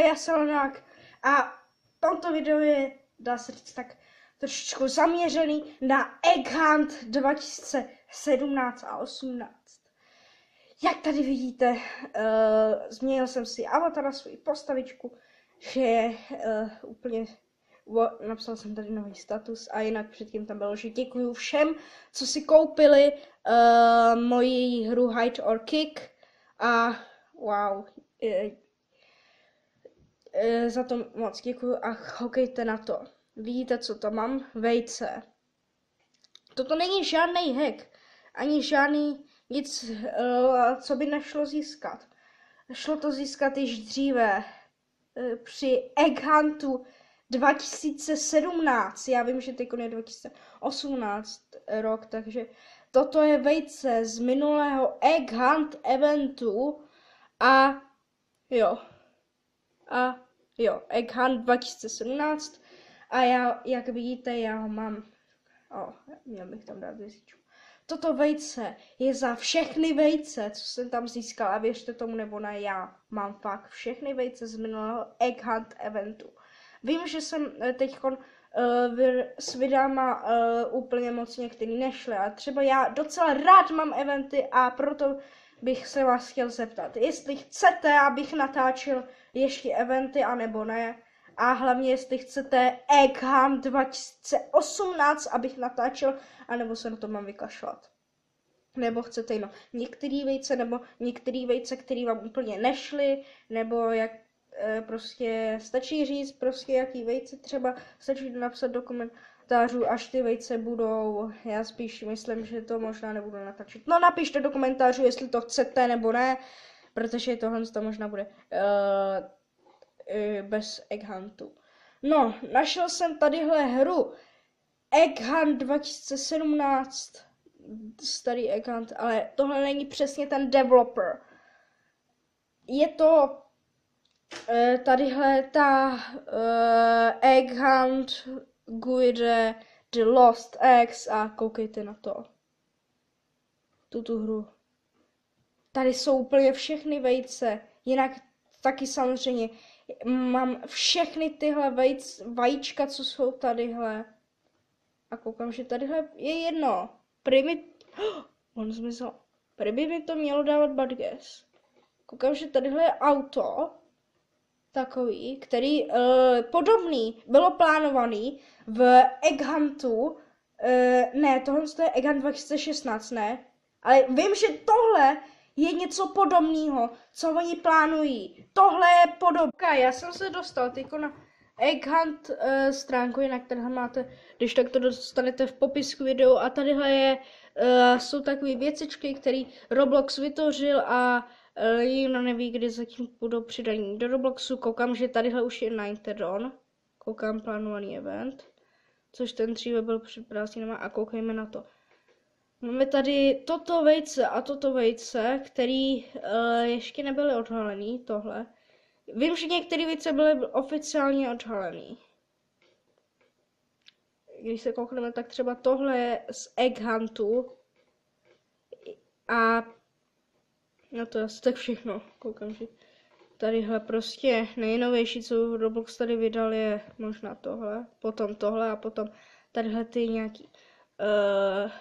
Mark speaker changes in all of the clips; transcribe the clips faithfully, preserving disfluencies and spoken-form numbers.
Speaker 1: Jaselnak a tomto videu je, dá se říct, tak trošičku zaměřený na Egg Hunt dva tisíce sedmnáct a osmnáct. Jak tady vidíte, uh, změnil jsem si avatar na svou postavičku, že je uh, úplně, uh, napsal jsem tady nový status a jinak předtím tam bylo, že děkuju všem, co si koupili uh, moji hru Hide or Kick a wow, uh, uh, za to moc děkuju a koukejte na to. Vidíte, co to mám? Vejce. Toto není žádný hack, ani žádný nic, uh, co by nešlo získat. Šlo to získat již dříve uh, při Egg Huntu dva tisíce sedmnáct. Já vím, že teď je dva tisíce osmnáct rok, takže toto je vejce z minulého Egg Hunt eventu a jo. A jo, Egg Hunt dva tisíce sedmnáct. A já, jak vidíte, já ho mám, o, měl bych tam dát vězičku. Toto vejce je za všechny vejce, co jsem tam získal, a věřte tomu nebo ne, já mám fakt všechny vejce z minulého Egg Hunt eventu. Vím, že jsem teď uh, s videama uh, úplně moc některý nešly, a třeba já docela rád mám eventy a proto bych se vás chtěl zeptat, jestli chcete, abych natáčel ještě eventy, anebo ne. A hlavně, jestli chcete Egg Hunt dva tisíce osmnáct, abych natáčel, anebo se na to mám vykašlat. Nebo chcete jenom některé vejce, nebo některé vejce, které vám úplně nešly, nebo jak e, prostě stačí říct, prostě jaký vejce třeba, stačí napsat do komentářů, až ty vejce budou. Já spíš myslím, že to možná nebudu natáčet. No napište do komentářů, jestli to chcete nebo ne, protože tohle to možná bude Uh, bez Egg Huntu. No, našel jsem tadyhle hru Egg Hunt dva tisíce sedmnáct, starý Egg Hunt, ale tohle není přesně ten developer. Je to uh, tadyhle ta uh, Egg Hunt Guide The Lost Eggs a koukejte na to. Tuto hru. Tady jsou úplně všechny vejce, jinak taky samozřejmě mám všechny tyhle vejc, vajíčka, co jsou tadyhle. A koukám, že tadyhle je jedno. Prý mi... Oh, on zmizel. Prý by mi to mělo dávat bad guess. Koukám, že tadyhle je auto. Takový, který uh, podobný, bylo plánovaný v Egg Huntu. Uh, ne, tohle je Egg Hunt dva tisíce šestnáct, ne. Ale vím, že tohle je něco podobného, co oni plánují. Tohle je podobka. Já jsem se dostal teďko na Egg Hunt uh, stránku, jinak tady máte, když tak to dostanete v popisku videu, a tadyhle je, uh, jsou takové věcičky, které Roblox vytvořil a uh, nikdo neví, kdy zatím budou přidaní do Robloxu. Koukám, že tadyhle už je Nintedon. Koukám plánovaný event, což ten dříve byl před prázdninama, a koukejme na to. Máme tady toto vejce a toto vejce, který uh, ještě nebyly odhalený, tohle. Vím, že některé vejce byly oficiálně odhalený. Když se koukneme, tak třeba tohle je z Egg Huntu. A no to je asi tak všechno. Koukám, že tadyhle prostě nejnovější, co Roblox tady vydal, je možná tohle, potom tohle a potom tadyhle ty nějaký... Uh,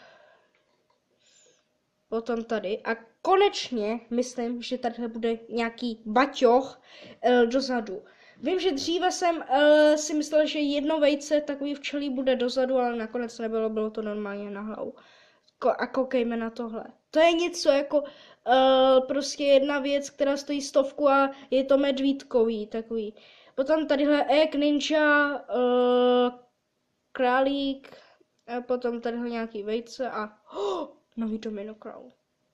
Speaker 1: Potom tady a konečně myslím, že tady bude nějaký baťoch uh, dozadu. Vím, že dříve jsem uh, si myslel, že jedno vejce takový včelí bude dozadu, ale nakonec nebylo, bylo to normálně na hlavu. Ko- a koukejme na tohle. To je něco jako uh, prostě jedna věc, která stojí stovku a je to medvídkový takový. Potom tadyhle Egg Ninja, uh, králík, a potom tadyhle nějaký vejce a oh, nový Domino Crown.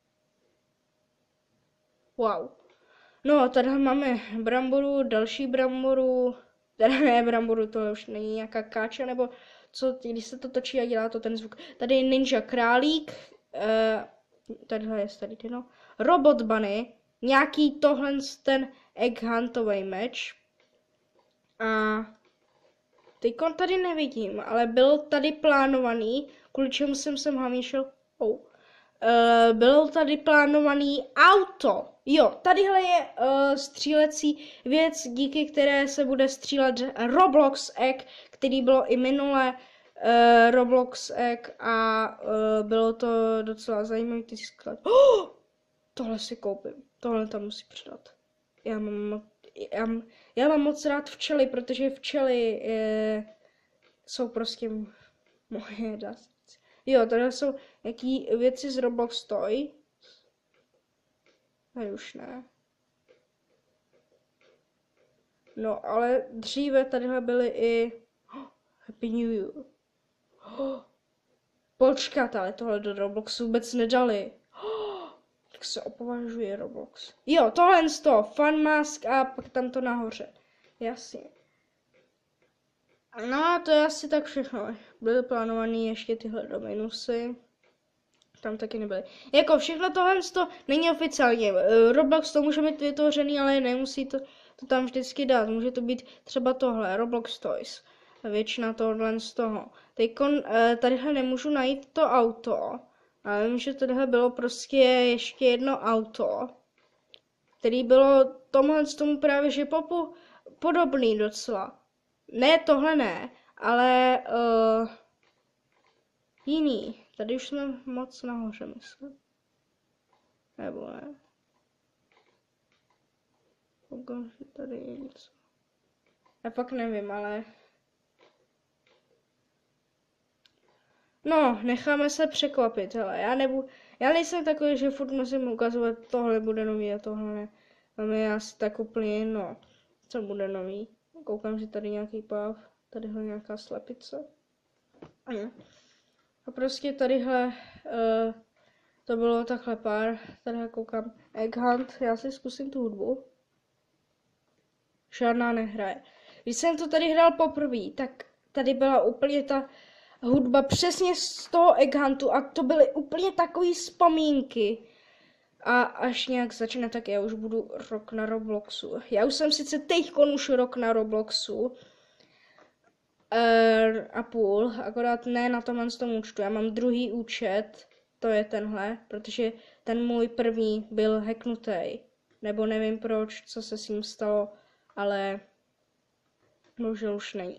Speaker 1: Wow. No, tady máme bramboru, další bramboru. Tady ne bramboru, to už není nějaká káča, nebo co, když se to točí a dělá to ten zvuk. Tady je Ninja Králík. Eh, tadyhle je tady ty, no. Robot Bunny. Nějaký tohle ten Egg Huntový meč. A teďkon tady nevidím, ale byl tady plánovaný, kvůli čemu jsem sem hlavně šel. Oh. Uh, byl tady plánovaný auto. Jo, tadyhle je uh, střílecí věc, díky které se bude střílet Roblox Egg, který bylo i minule uh, Roblox Egg a uh, bylo to docela zajímavý ty sklad. Oh! Tohle si koupím, tohle tam musí přidat. Já mám, já, já mám moc rád včely, protože včely je, jsou prostě moje dásy. Jo, tady jsou jaký věci z Roblox Toy. Tady už ne. No, ale dříve tadyhle byly i oh, Happy New Year. Oh, počkat, ale tohle do Robloxu vůbec nedali. Oh, tak se opovažuje Roblox. Jo, tohle z toho, Fun Mask a pak tam to nahoře. Jasně. No a to je asi tak všechno. Byly plánovaný ještě tyhle do minusy. Tam taky nebyly. Jako všechno tohle to není oficiálně. Roblox to může mít vytvořený, ale nemusí to, to tam vždycky dát. Může to být třeba tohle, Roblox Toys. Většina tohle z toho. Teďkon, tadyhle nemůžu najít to auto. Ale vím, že tadyhle bylo prostě ještě jedno auto. Který bylo tomhle z tomu právě, že popu podobný docela. Ne, tohle ne, ale uh, jiný. Tady už jsme moc nahoře, myslím. Nebo ne. Koukám, že tady je něco. Já pak nevím, ale... No, necháme se překvapit, hele. Já nebudu... Já nejsem takový, že furt musím ukazovat, tohle bude nový a tohle ne. Tam je asi tak úplně jedno, co bude nový. Koukám, že tady nějaký páv, tadyhle nějaká slepice. A prostě tadyhle uh, to bylo takhle pár. Tadyhle koukám Egg Hunt, já si zkusím tu hudbu. Žádná nehraje. Když jsem to tady hrál poprvé, tak tady byla úplně ta hudba přesně z toho Egg Huntu a to byly úplně takové vzpomínky. A až nějak začne, tak já už budu rok na Robloxu. Já už jsem sice teďkon už rok na Robloxu. Uh, a půl, akorát ne na tomhle z tom účtu. Já mám druhý účet, to je tenhle, protože ten můj první byl hacknutý. Nebo nevím proč, co se s ním stalo, ale bohužel už není.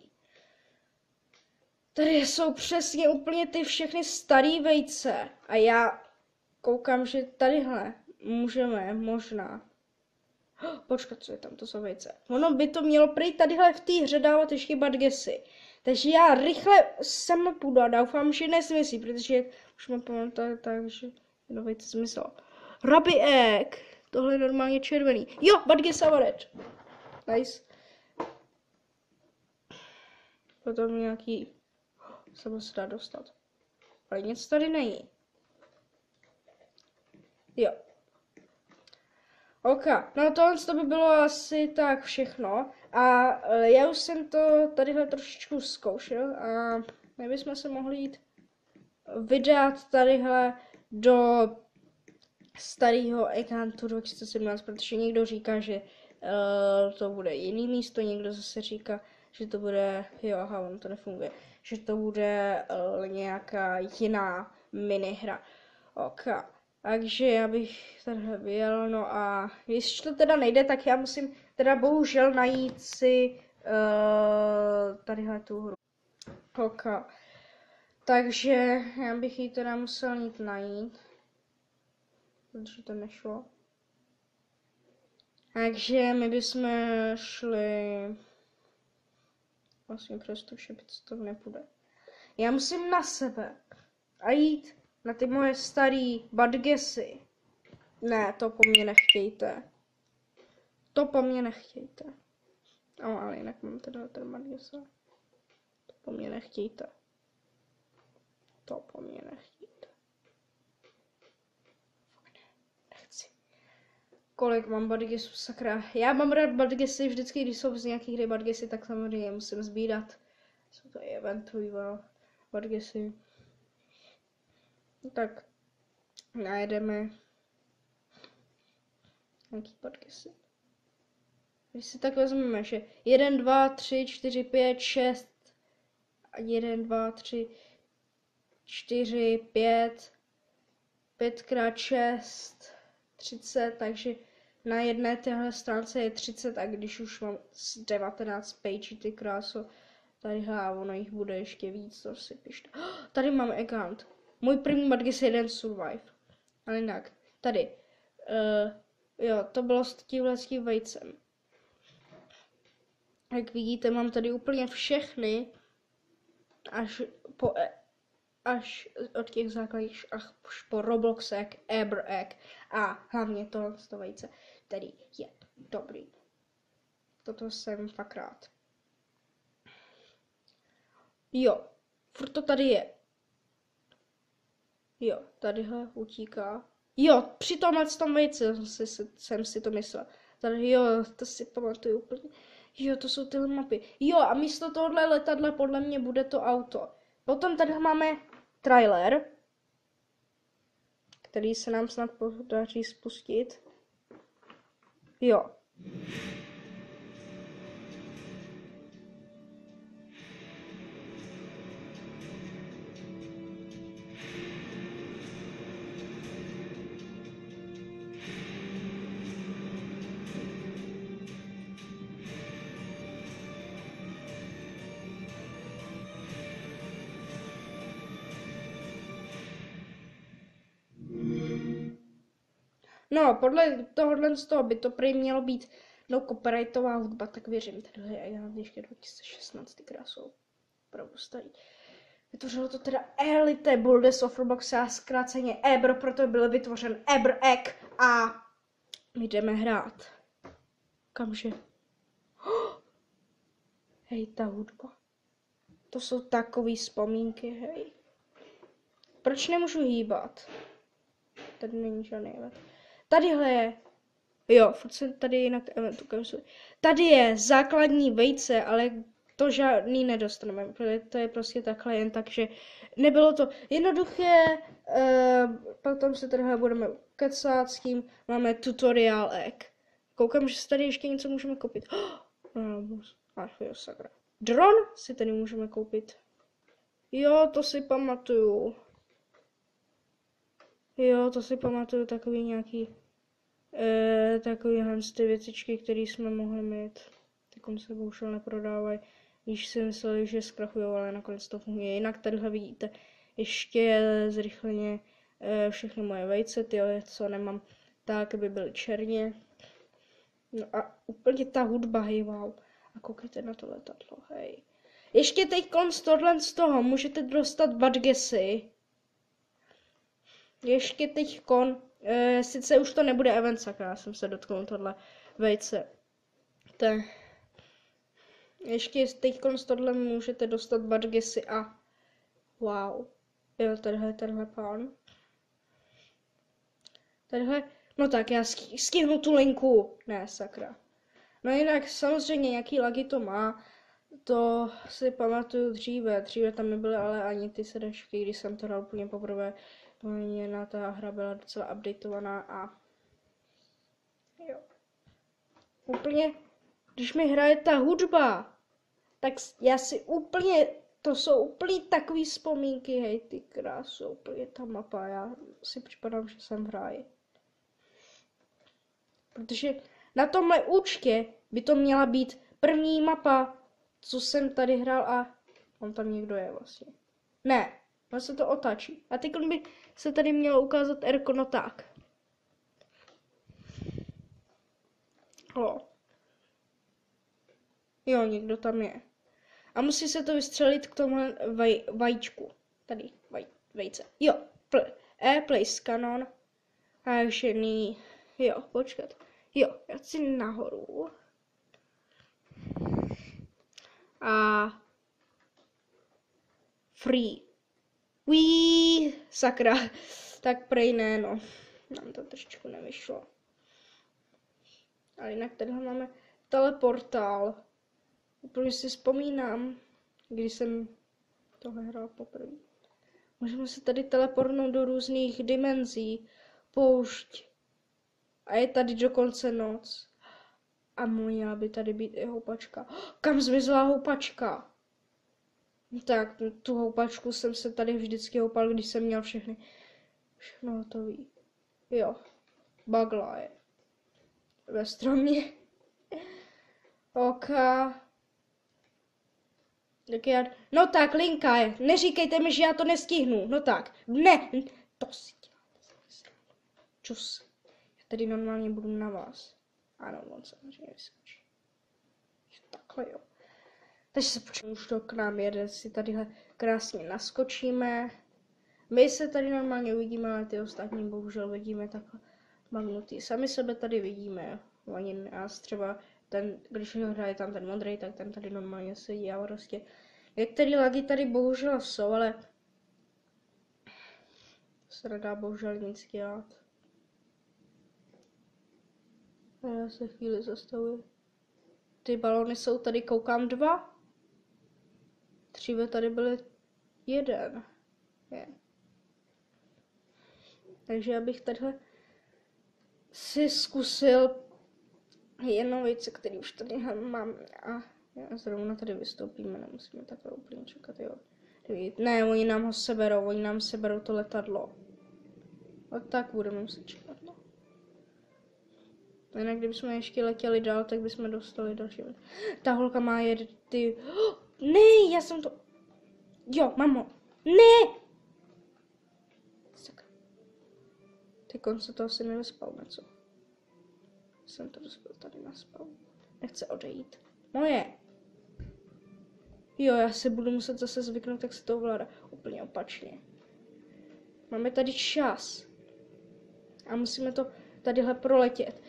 Speaker 1: Tady jsou přesně úplně ty všechny staré vejce. A já koukám, že tadyhle můžeme, možná. Počkat, co je tam, to jsou vejce. Ono by to mělo prý tadyhle v té hře dávat ještě badgesy. Takže já rychle sem půjdu a doufám, že nesmyslí, protože už mám pamatovat tak, že jedno vejce zmizelo. Rabbit egg. Tohle je normálně červený. Jo, badges a red. Nice. Potom nějaký... se se dá dostat. Ale nic tady není. Jo. Ok, no tohle to by bylo asi tak všechno. A já už jsem to tadyhle trošičku zkoušel a my bychom se mohli jít vydat tadyhle do starého Egg Huntu dva tisíce sedmnáct, protože někdo říká, že uh, to bude jiný místo, někdo zase říká, že to bude, jo, aha, on to nefunguje, že to bude uh, nějaká jiná minihra. Ok. Takže já bych tady vyjel, no a když to teda nejde, tak já musím teda bohužel najít si uh, tadyhle tu hru. Ok. Takže já bych ji teda musel jít najít, protože to nešlo. Takže my bychom šli vlastně přes tu šepici, to nepůjde. Já musím na sebe a jít na ty moje starý badgesy. Ne, to po mně nechtějte. To po mně nechtějte. No, ale jinak mám teda ten badgesa. To po mně nechtějte. To po mně nechtějte. Nechci. Kolik mám badgesů, sakra. Já mám rád badgesy, vždycky, když jsou z nějakých hry badgesy, tak samozřejmě musím sbírat. Jsou to eventují badgesy. Tak najedeme nějaký badgesy. Když si tak vezmeme, že jedna, dva, tři, čtyři, pět, šest a jedna, dva, tři, čtyři, pět, pět krát šest, třicet, takže Na jedné téhle stránce je třicet a když už mám devatenáct page, ty kráso, tady ono jich bude ještě víc, to si pište. Oh, tady mám account. Můj první Badges jeden survive. Ale jinak, tady. Uh, jo, to bylo s tímhle s tím vejcem. Jak vidíte, mám tady úplně všechny, až po, až od těch základních až po Roblox egg, Eber egg a hlavně tohle z toho vejce, který je dobrý. Toto jsem fakt rád. Jo, furt to tady je. Jo, tadyhle utíká. Jo, při tomhle tom vejce jsem si, jsem si to myslel. Tady jo, to si pamatuju úplně. Jo, to jsou tyhle mapy. Jo, a místo tohohle letadla podle mě bude to auto. Potom tady máme trailer, který se nám snad podaří spustit. Jo. No, podle tohohle z toho by to prý mělo být no copyrightová hudba, tak věřím. Tady je já ještě dva tisíce šestnáct, ty krásou. Opravdu starý. Vytvořilo to teda Elite Builders of Roblox a zkráceně Eber, proto byl vytvořen Eber Egg a my jdeme hrát. Kamže? Oh! Hej, ta hudba. To jsou takové vzpomínky, hej. Proč nemůžu hýbat? Tady není žádný event. Tadyhle je, jo, furt se tady jinak eventu kamsuji. Tady je základní vejce, ale to žádný nedostaneme, protože to je prostě takhle jen tak, že nebylo to jednoduché, uh, potom se tady budeme kecat s tím, máme tutorial egg. Koukám, že se tady ještě něco můžeme koupit. Oh, ach jo, sakra. Dron si tady můžeme koupit. Jo, to si pamatuju. Jo, to si pamatuju, takový nějaký, eh, takový ty věcičky, které jsme mohli mít. Tak se bohužel neprodávají, když si mysleli, že zkrachují, ale nakonec to funguje. Jinak tadyhle vidíte ještě zrychleně eh, všechny moje vejce, ty, co nemám, tak by byly černě. No a úplně ta hudba, hej, wow. A koukejte na to letadlo, hej. Ještě teď konc tohle z toho můžete dostat Badgesy. Ještě teď kon, e, sice už to nebude event, sakra, já jsem se dotknul tohle vejce. Te. Ještě teď kon z tohle můžete dostat Badgesy a wow. Jo, tadyhle, tadyhle pán. Tadyhle, no tak já stihnu tu linku, ne, sakra. No jinak samozřejmě nějaký lagy to má, to si pamatuju dříve, dříve tam nebyly ale ani ty sedačky, když jsem to hrál úplně poprvé. Na ta hra byla docela updateovaná a jo. Úplně, když mi hraje ta hudba, tak já si úplně, to jsou úplně takový vzpomínky, hej, ty krásou, úplně ta mapa, já si připadám, že jsem v ráji. Protože na tomhle účtě by to měla být první mapa, co jsem tady hrál a on tam někdo je vlastně. Ne. On se to otáčí. A teď by se tady mělo ukázat Erko, no tak. O. Jo, někdo tam je. A musí se to vystřelit k tomu vaj, vajíčku. Tady, vaj, vejce. Jo, pl, E, place canon. A ještě ní. Jo, počkat. Jo, já si nahoru. A free. Uí, sakra, tak prej ne, no. Nám to trošičku nevyšlo. Ale jinak tady máme teleportál. Úplně si vzpomínám, když jsem tohle hrál poprvé. Můžeme se tady teleportnout do různých dimenzí, poušť. A je tady dokonce noc. A měla by tady být i houpačka. Kam zmizela houpačka? Tak, tu houpačku jsem se tady vždycky houpal, když jsem měl všechny, všechno hotový. Jo, bagla je. ve stromě. Oka. Tak já... No tak, linka je. Neříkejte mi, že já to nestihnu. No tak. Ne. To si děláte. Čus. Já tady normálně budu na vás. Ano, on samozřejmě vyskočí. Takhle jo. Takže se počkej, už to k nám jede. Si tadyhle krásně naskočíme. My se tady normálně uvidíme, ale ty ostatní bohužel vidíme takhle magnutý. Sami sebe tady vidíme. Oni nás třeba, ten, když hraje tam ten modrý, tak ten tady normálně sedí a prostě. Některé lagy tady bohužel jsou, ale to se nedá bohužel nic dělat. A já se chvíli zastavuji. Ty balony jsou tady, koukám, dva. Dříve tady byly jeden. Je. Takže já bych tadyhle si zkusil jednou věc, který už tady mám. A já zrovna tady vystoupíme, nemusíme takhle úplně čekat, jo. Ne, oni nám ho seberou, oni nám seberou to letadlo. A tak budeme muset čekat, no. Jinak kdybychom ještě letěli dál, tak bychom dostali další. Ta holka má jet ty... Oh, ne, já jsem to... Jo, mám ho. Ne! Sakra. Ty konce to asi nevyspal, něco. Jsem to dospěl tady naspal. Nechce odejít. Moje. Jo, já si budu muset zase zvyknout, jak se to ovládá. Úplně opačně. Máme tady čas. A musíme to tadyhle proletět.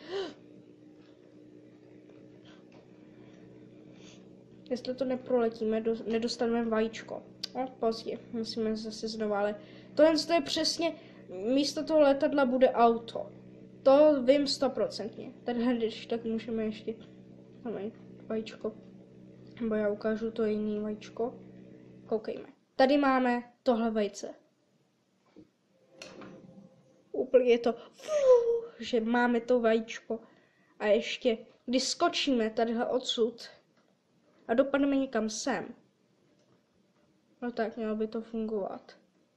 Speaker 1: Jestli to neproletíme, do, nedostaneme vajíčko. No, pozdě, musíme zase znovu, ale tohle je přesně, místo toho letadla bude auto. To vím stoprocentně. Tady, když tak můžeme ještě, máme vajíčko, nebo já ukážu to jiný vajíčko. Koukejme. Tady máme tohle vejce. Úplně je to, že máme to vajíčko. A ještě, když skočíme tadyhle odsud a dopadneme někam sem, no tak, mělo by to fungovat.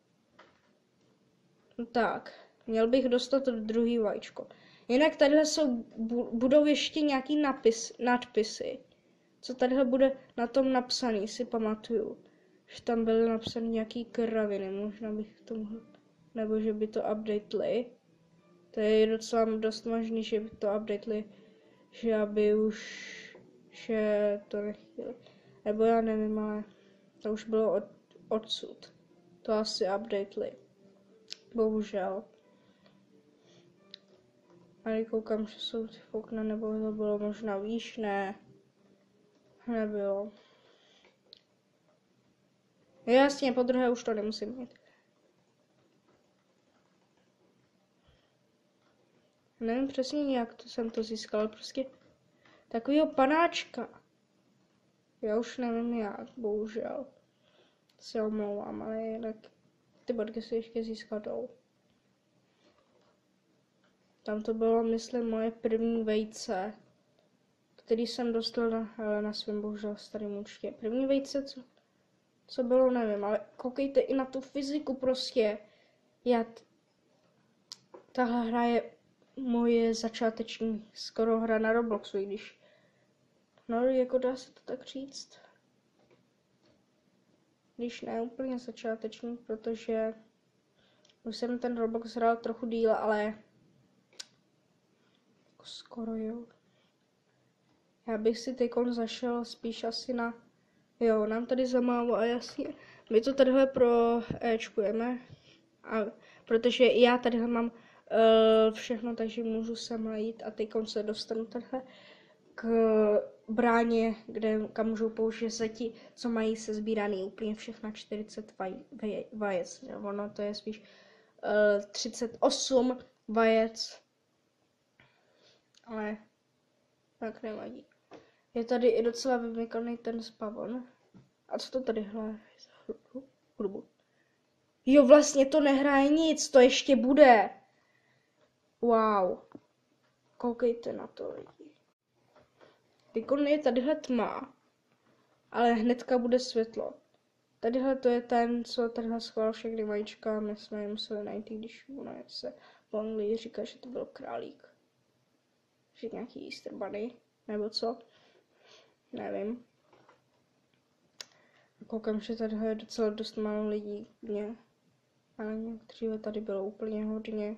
Speaker 1: No tak, měl bych dostat druhý vajíčko. Jinak tadyhle jsou, budou ještě nějaký napis, nadpisy. Co tadyhle bude na tom napsaný, si pamatuju. Že tam byly napsané nějaký kraviny, možná bych to mohl, nebo že by to updateli. To je docela dost možný, že by to updateli, že aby už, že to nechtěli. Nebo já nevím, ale to už bylo od, odsud. To asi updateli. Bohužel. A koukám, že jsou ty okna, nebo to bylo možná výš, ne. Nebylo. Jasně, po druhé už to nemusím mít. Nevím přesně, jak to jsem to získal, prostě takovýho panáčka. Já už nevím jak, bohužel. Se omlouvám, ale jinak ty bodky si ještě získat jdou. Tam to bylo, myslím, moje první vejce, který jsem dostal na, na svém bohužel starém účtě. První vejce, co, co bylo, nevím, ale koukejte i na tu fyziku prostě. Já, tahle hra je moje začáteční skoro hra na Robloxu, i když, no jako dá se to tak říct. Když ne úplně začáteční, protože už jsem ten Roblox hrál trochu díl, ale jako skoro jo. Já bych si teďkon zašel spíš asi na, jo, nám tady zamálo a jasně, my to tadyhle pro Ečkujeme, a protože já tadyhle mám uh, všechno, takže můžu sem jít a teďkon se dostanu tadyhle k bráně, kde, kam můžou použít zeti, co mají se sbíraný úplně všechna čtyřicet vaj, vaj, vajec. Ono to je spíš uh, třicet osm vajec, ale tak nevadí. Je tady i docela vymykaný ten spavon. A co to tady hraje za hudbu? Jo, vlastně to nehraje nic, to ještě bude. Wow. Koukejte na to lidi. Teďkon je tadyhle tma, ale hnedka bude světlo. Tadyhle to je ten, co tadyhle schoval všechny vajíčka, my jsme je museli najít, když ona se po anglii říká, že to byl králík. že nějaký Easter Bunny, nebo co, nevím. Koukám, že tady je docela dost málo lidí, mě. Ale dříve tady bylo úplně hodně.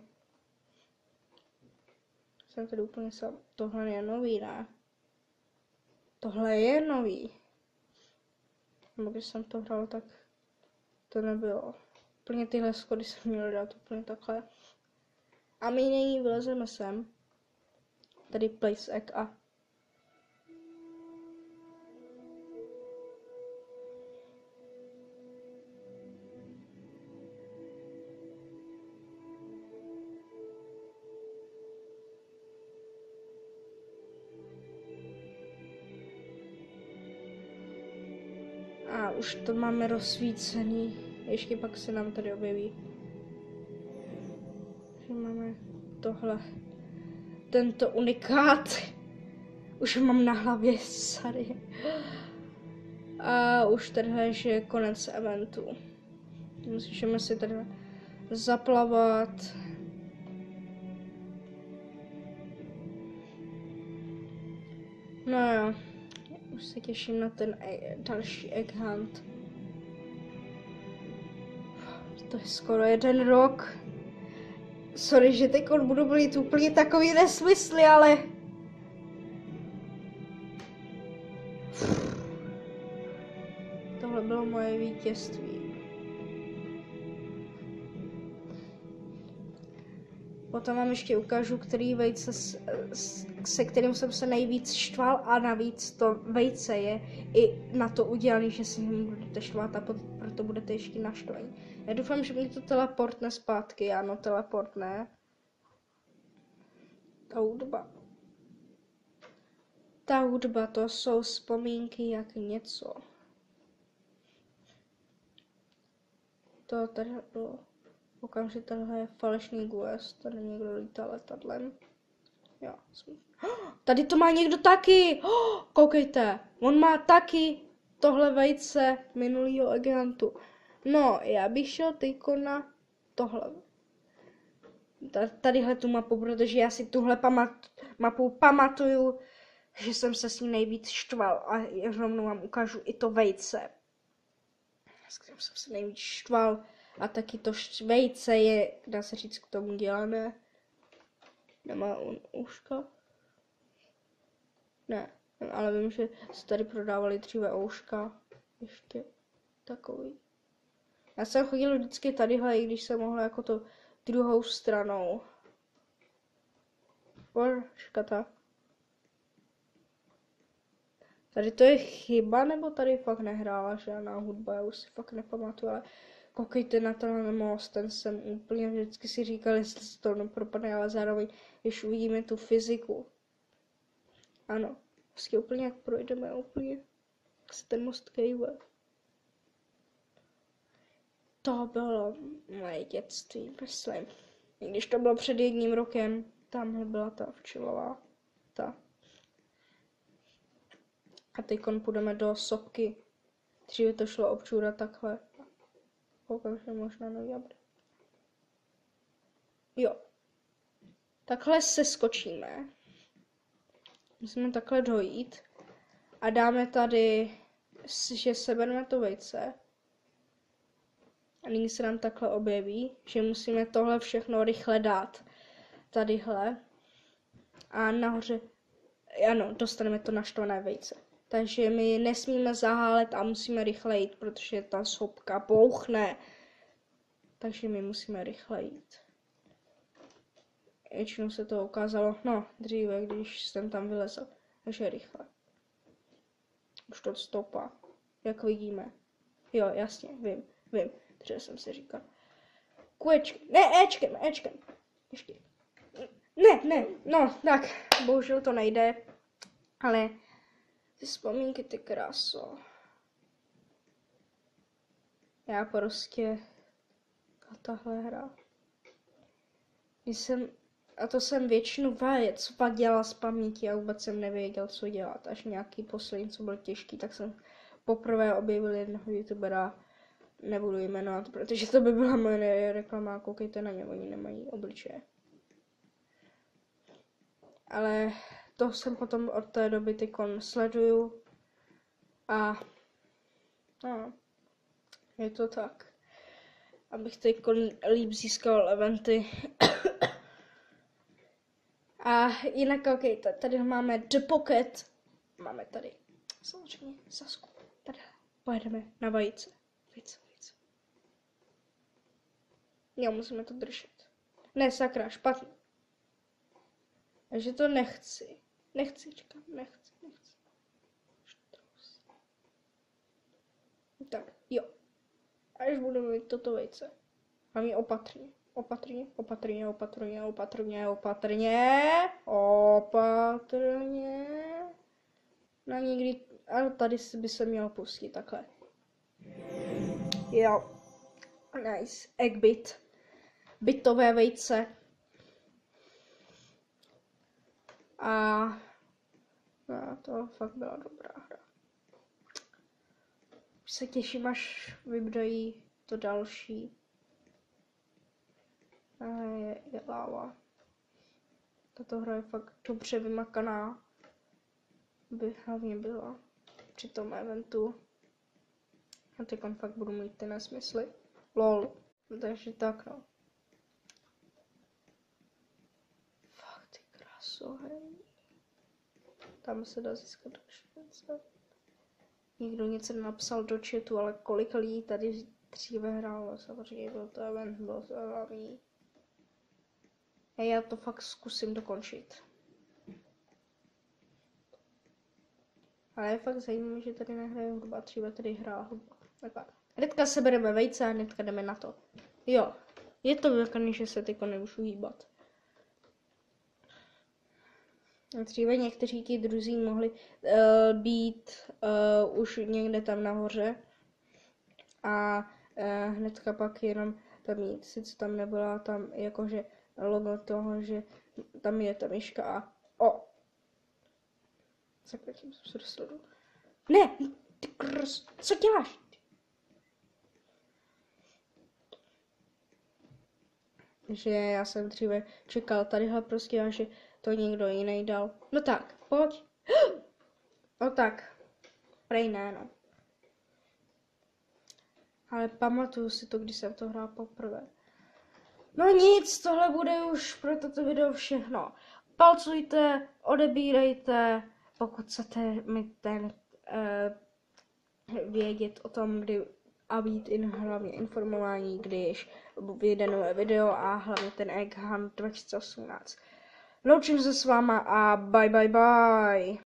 Speaker 1: Jsem tady úplně sám. Tohle je nový, ne? Tohle je nový. Nebo když jsem to hrál, tak to nebylo. Úplně tyhle schody jsem měl dát úplně takhle. A my nyní vylezeme sem. Tady place egg a A už to máme rozsvícený. Ještě pak se nám tady objeví. Že máme tohle. Tento unikát. Už mám na hlavě sady. A už tady je konec eventu. Musíme si tady zaplavat. No jo. Už se těším na ten e další egg hunt. To je skoro jeden rok. Sorry, že teď budu mluvit úplně takový nesmysly, ale... Tohle bylo moje vítězství. Potom vám ještě ukážu, který vejce, se kterým jsem se nejvíc štval, a navíc to vejce je i na to udělané, že si ním budete štvat a proto budete ještě naštvaní. Já doufám, že mě to teleportne zpátky, ano, teleportne. Ta hudba. Ta hudba, to jsou vzpomínky jak něco. To tady bylo. Koukám, že tenhle je falešný quest, tady někdo lítá letadlem. Jo, jsem... Tady to má někdo taky! Oh, koukejte, on má taky tohle vejce minulýho agentu. No, já bych šel teďko na tohle. Tadyhle tu mapu, protože já si tuhle pamat, mapu pamatuju, že jsem se s ní nejvíc štval a rovnou vám ukážu i to vejce. S kterým jsem se nejvíc štval. A taky to vejce je, dá se říct, k tomu dělané. Nemá on ouška? Ne, ale vím, že se tady prodávali dříve ouška. Ještě takový. Já jsem chodil vždycky tadyhle, i když jsem mohla jako to druhou stranou. Škata. Tady to je chyba, nebo tady fakt nehrála žádná hudba, já už si fakt nepamatuju, ale koukejte na tenhle most, ten jsem úplně vždycky si říkal, jestli se to nepropadne, ale zároveň, když uvidíme tu fyziku. Ano, vlastně úplně jak projdeme, úplně jak se ten most kejve. To bylo moje dětství, myslím. I když to bylo před jedním rokem, tamhle byla ta včelová, ta. A teď půjdeme do sopky. Dříve to šlo občůrat takhle. Koukám, že možná nový update. Jo. Takhle se skočíme. Musíme takhle dojít. A dáme tady, že sebereme to vejce. A nyní se nám takhle objeví, že musíme tohle všechno rychle dát. Tadyhle. A nahoře, ano, dostaneme to naštvané vejce. Takže my nesmíme zahálet a musíme rychle jít, protože ta sopka bouchne. Takže my musíme rychle jít. Většinou se to ukázalo, no, dříve, když jsem tam vylezl. Takže rychle. Už to stoupá, jak vidíme. Jo, jasně, vím, vím. Dříve jsem si říkal. Kuečkem, ne, Ečkem, Ečkem. Ještě. Ne, ne, no, tak, bohužel to nejde. Ale ty vzpomínky, ty kráso. Já prostě... A tahle hra. Když jsem... A to jsem většinu věc pak dělal z paměti a vůbec jsem nevěděl, co dělat. Až nějaký poslední, co byl těžký, tak jsem poprvé objevil jednoho youtubera. Nebudu jmenovat, protože to by byla moje reklama. Koukejte na ně, oni nemají obličeje. ale to jsem potom od té doby tykon sleduju a no, je to tak. Abych tykon líp získal eventy. A jinak ok, tady máme The Pocket. Máme tady samozřejmě Sasku. Tady pojedeme na vajíce. Vajíce, vajíce. Jo, musíme to držet. Ne, sakra, špatně. Takže to nechci. Nechci, čekám, nechci, nechci. Tak, jo. Až budu mít toto vejce. Hlavně opatrně. Opatrně, opatrně, opatrně, opatrně, opatrně, opatrně. Na někdy, ale tady by se měl pustit takhle. Jo. Nice. Eggbit. Bitové vejce. A no, to fakt byla dobrá hra. Už se těším, až vybrají to další. A je, je láva. Tato hra je fakt dobře vymakaná. By hlavně byla při tom eventu. A teď on fakt budu mít ty nesmysly. Lol. Takže tak no. Fakt ty krasohej. Tam se dá získat další věci. Nikdo nic nenapsal do chatu, ale kolik lidí tady dříve hrálo. Samozřejmě byl to event, byl to hlavní. A já to fakt zkusím dokončit. Ale je fakt zajímavé, že tady nehraje hudba, dříve tady hrál hudba. Takhle. Hnedka sebereme vejce a hnedka jdeme na to. Jo, je to vykaný, že se tyko nemůžu hýbat. Dříve někteří ti druzí mohli uh, být uh, už někde tam nahoře. A uh, hnedka pak jenom tam jít. Sice tam nebyla tam jakože logo toho, že tam je ta myška a o. Sakra, tím jsem se dostal. Ne, ty krs, co děláš? Že já jsem dříve čekal tadyhle prostě a že to někdo jiný dal. No tak, pojď. No tak, prej ne, no. Ale pamatuju si to, když jsem to hrál poprvé. No nic, tohle bude už pro toto video všechno. Palcujte, odebírejte, pokud chcete mi ten uh, vědět o tom, kdy a být in, hlavně informování, když vyjde nové video a hlavně ten Egg Hunt dva tisíce osmnáct. Loučím se s váma a bye bye bye.